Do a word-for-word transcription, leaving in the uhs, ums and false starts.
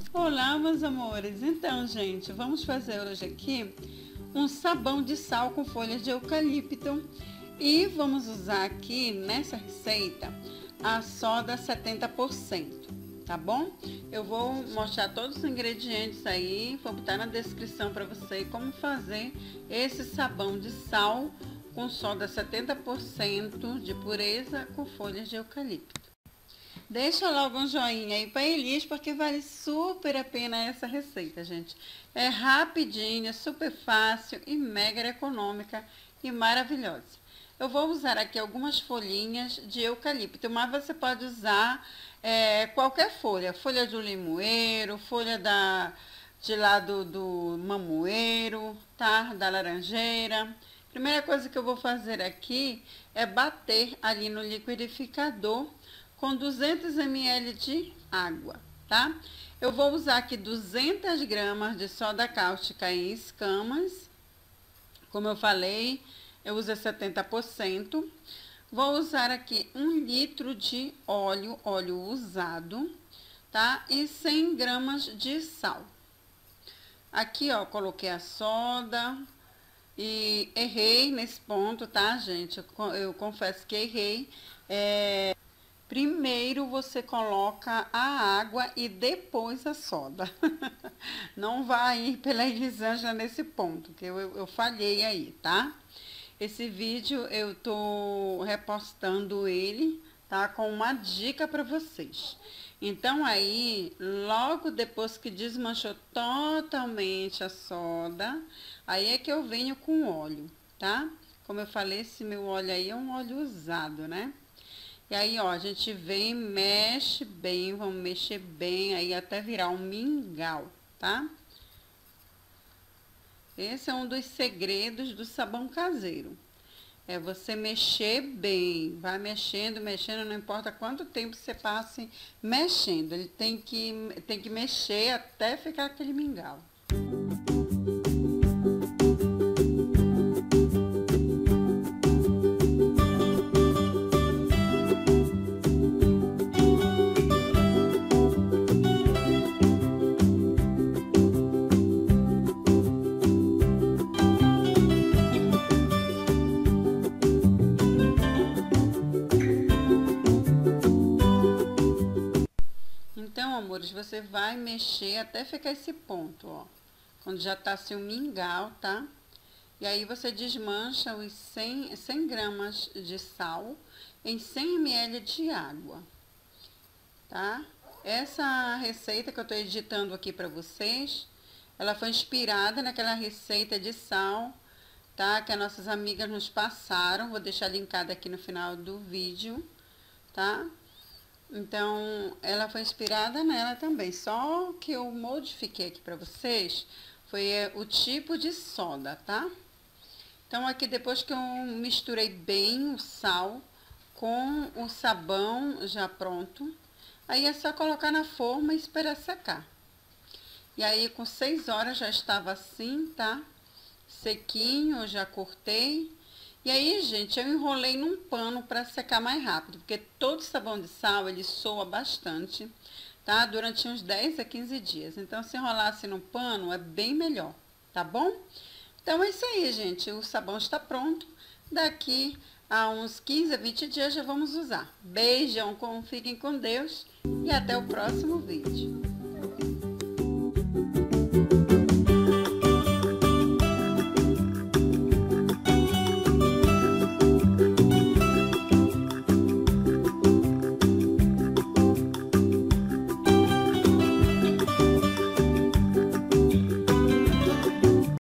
Olá, meus amores. Então, gente, vamos fazer hoje aqui um sabão de sal com folhas de eucalipto e vamos usar aqui nessa receita a soda setenta por cento, tá bom? Eu vou mostrar todos os ingredientes aí, vou botar na descrição para você como fazer esse sabão de sal com soda setenta por cento de pureza com folhas de eucalipto. Deixa logo um joinha aí para Elis, porque vale super a pena essa receita, gente. É rapidinha, super fácil e mega econômica e maravilhosa. Eu vou usar aqui algumas folhinhas de eucalipto, mas você pode usar é, qualquer folha. Folha do limoeiro, folha da, de lá do, do mamoeiro, tá? Da laranjeira. Primeira coisa que eu vou fazer aqui é bater ali no liquidificador com duzentos mililitros de água, tá? Eu vou usar aqui duzentas gramas de soda cáustica em escamas. Como eu falei, eu uso setenta por cento. Vou usar aqui um litro de óleo, óleo usado, tá? E cem gramas de sal. Aqui, ó, coloquei a soda e errei nesse ponto, tá, gente? Eu, eu confesso que errei. É... Primeiro você coloca a água e depois a soda. Não vai ir pela Elisângela nesse ponto, que eu, eu falhei aí, tá? Esse vídeo eu tô repostando ele, tá? Com uma dica para vocês. Então aí, logo depois que desmanchou totalmente a soda, aí é que eu venho com óleo, tá? Como eu falei, esse meu óleo aí é um óleo usado, né? E aí, ó, a gente vem, mexe bem, vamos mexer bem aí até virar um mingau, tá? Esse é um dos segredos do sabão caseiro. É você mexer bem, vai mexendo, mexendo, não importa quanto tempo você passe mexendo. Ele tem que, tem que mexer até ficar aquele mingau. Então, amores, você vai mexer até ficar esse ponto, ó. Quando já tá assim o mingau, tá? E aí você desmancha os cem, cem gramas de sal em cem mililitros de água, tá? Essa receita que eu tô editando aqui pra vocês, ela foi inspirada naquela receita de sal, tá? Que as nossas amigas nos passaram. Vou deixar linkada aqui no final do vídeo, tá? Então, ela foi inspirada nela também, só que eu modifiquei aqui para vocês, foi é, o tipo de soda, tá? Então, aqui depois que eu misturei bem o sal com o sabão já pronto, aí é só colocar na forma e esperar secar. E aí, com seis horas já estava assim, tá? Sequinho, eu já cortei. E aí, gente, eu enrolei num pano para secar mais rápido, porque todo sabão de sal, ele soa bastante, tá? Durante uns dez a quinze dias. Então, se enrolasse num pano, é bem melhor, tá bom? Então, é isso aí, gente. O sabão está pronto. Daqui a uns quinze a vinte dias já vamos usar. Beijão, fiquem com Deus e até o próximo vídeo.